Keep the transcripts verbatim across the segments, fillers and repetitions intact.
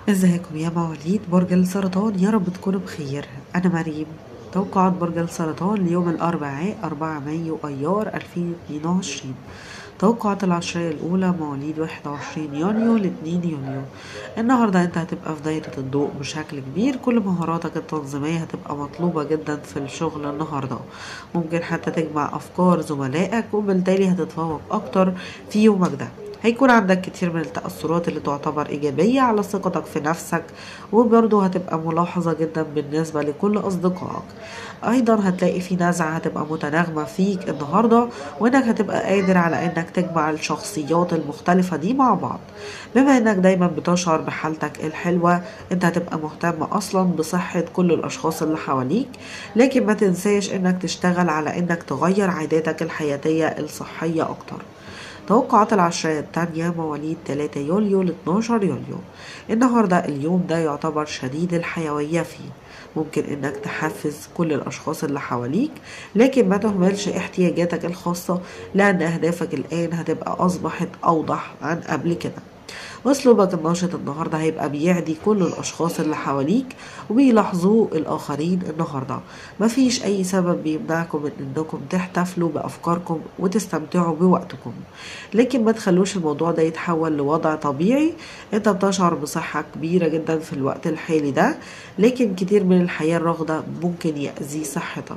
ازيكم يا مواليد برج السرطان؟ يا رب تكونوا بخير. انا مريم. توقعات برج السرطان ليوم الاربعاء أربعة مايو ايار ألفين واتنين وعشرين. توقعات العشرية الأولى مواليد واحد وعشرين يونيو ل اتنين يونيو. النهاردة انت هتبقى في دايرة الضوء بشكل كبير، كل مهاراتك التنظيمية هتبقى مطلوبة جدا في الشغل النهاردة. ممكن حتى تجمع أفكار زملائك وبالتالي هتتفوق أكتر في يومك ده. هيكون عندك كتير من التأثرات اللي تعتبر إيجابية على ثقتك في نفسك، وبرضه هتبقى ملاحظة جدا بالنسبة لكل أصدقائك. أيضا هتلاقي في نزعة هتبقى متناغمة فيك النهاردة، وإنك هتبقى قادر على إنك تجمع الشخصيات المختلفة دي مع بعض. بما إنك دايما بتشعر بحالتك الحلوة، أنت هتبقى مهتم أصلا بصحة كل الأشخاص اللي حواليك، لكن ما تنساش إنك تشتغل على إنك تغير عاداتك الحياتية الصحية أكتر. توقعات العشرية التانية مواليد تلاتة يوليو ل اتناشر يوليو. النهاردة اليوم ده يعتبر شديد الحيوية فيه، ممكن انك تحفز كل الاشخاص اللي حواليك، لكن ما تهملش احتياجاتك الخاصة، لان اهدافك الان هتبقى اصبحت اوضح عن قبل كده. اسلوبك النشط النهارده هيبقى بيعدي كل الاشخاص اللي حواليك وبيلاحظوه الاخرين النهارده. مفيش اي سبب بيمنعكم من انكم تحتفلوا بافكاركم وتستمتعوا بوقتكم، لكن ما تخلوش الموضوع ده يتحول لوضع طبيعي. انت بتشعر بصحة كبيرة جدا في الوقت الحالي ده، لكن كتير من الحياة الراغدة ممكن يأذي صحتك.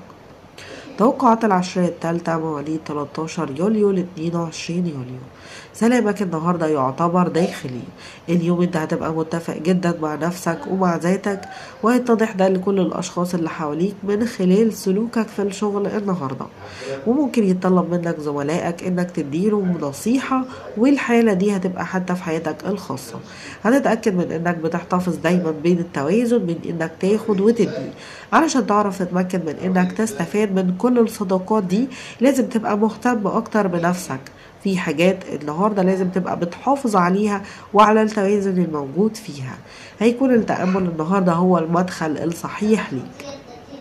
توقعات العشرية التالتة مواليد تلتاشر يوليو ل اتنين وعشرين يوليو. سلامك النهاردة يعتبر داخلي. اليوم انت هتبقى متفق جدا مع نفسك ومع ذاتك، وهيتضح ده لكل الأشخاص اللي حواليك من خلال سلوكك في الشغل النهاردة. وممكن يتطلب منك زملائك انك تديله نصيحة، والحالة دي هتبقى حتى في حياتك الخاصة. هتتأكد من انك بتحتفظ دايما بين التوازن بين انك تاخد وتدي، علشان تعرف تتمكن من انك تستفاد من كل الصداقات دي. لازم تبقى مهتم اكتر بنفسك، في حاجات النهاردة لازم تبقى بتحافظ عليها وعلى التوازن الموجود فيها. هيكون التأمل النهاردة هو المدخل الصحيح ليك.